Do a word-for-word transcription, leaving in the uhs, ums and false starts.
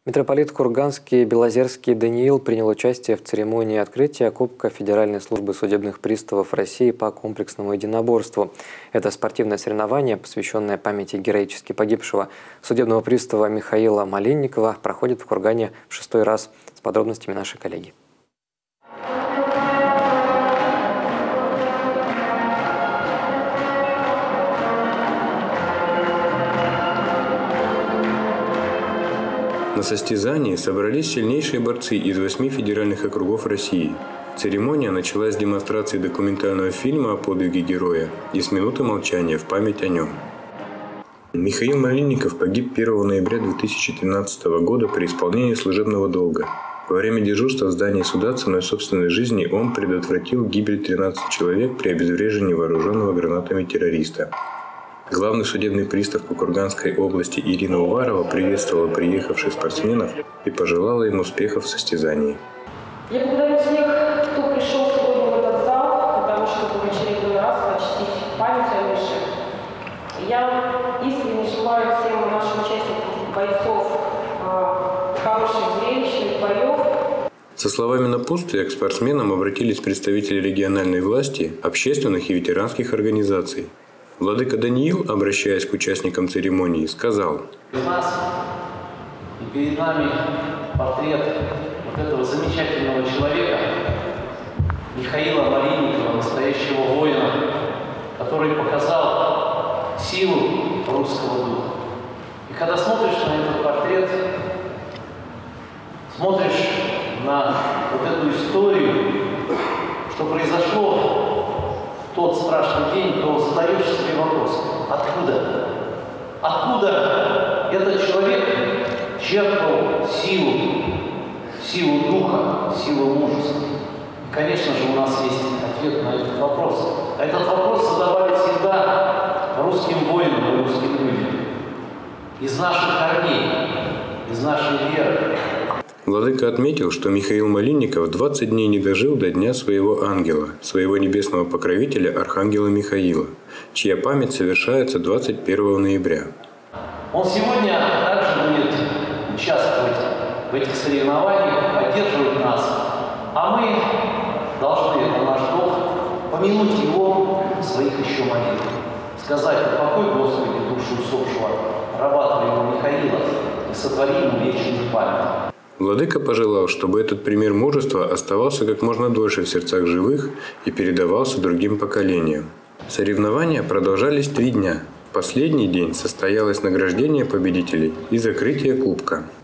Митрополит Курганский Белозерский Даниил принял участие в церемонии открытия Кубка Федеральной службы судебных приставов России по комплексному единоборству. Это спортивное соревнование, посвященное памяти героически погибшего судебного пристава Михаила Малинникова, проходит в Кургане в шестой раз. С подробностями наши коллеги. На состязании собрались сильнейшие борцы из восьми федеральных округов России. Церемония началась с демонстрации документального фильма о подвиге героя и с минуты молчания в память о нем. Михаил Малинников погиб первого ноября две тысячи тринадцатого года при исполнении служебного долга. Во время дежурства в здании суда ценой собственной жизни он предотвратил гибель тринадцати человек при обезвреживании вооруженного гранатами террориста. Главный судебный пристав по Курганской области Ирина Уварова приветствовала приехавших спортсменов и пожелала им успехов в состязании. Я благодарю всех, кто пришел сегодня в этот зал, для того, чтобы в очередной раз почтить память о Мише. Я искренне желаю всем нашим участникам, бойцов, хороших зрелищных боев. Со словами напутствия к спортсменам обратились представители региональной власти, общественных и ветеранских организаций. Владыка Даниил, обращаясь к участникам церемонии, сказал: «У нас и перед нами портрет вот этого замечательного человека, Михаила Малинникова, настоящего воина, который показал силу русского духа. И когда смотришь на этот портрет, смотришь на вот эту историю, что произошло тот страшный день, то задаешь себе вопрос: откуда? Откуда этот человек черпал силу, силу духа, силу мужества? И, конечно же, у нас есть ответ на этот вопрос. А этот вопрос задавали всегда русским воинам и русским людям. Из наших корней, из нашей веры. Владыка отметил, что Михаил Малинников двадцать дней не дожил до дня своего ангела, своего небесного покровителя Архангела Михаила, чья память совершается двадцать первого ноября. Он сегодня также будет участвовать в этих соревнованиях, поддерживать нас, а мы должны, это наш долг, помянуть его в своих еще молитвах, сказать: упокой, Господи, душу усопшего раба Твоего Михаила и сотвори ему вечную память. Владыка пожелал, чтобы этот пример мужества оставался как можно дольше в сердцах живых и передавался другим поколениям. Соревнования продолжались три дня. В последний день состоялось награждение победителей и закрытие кубка.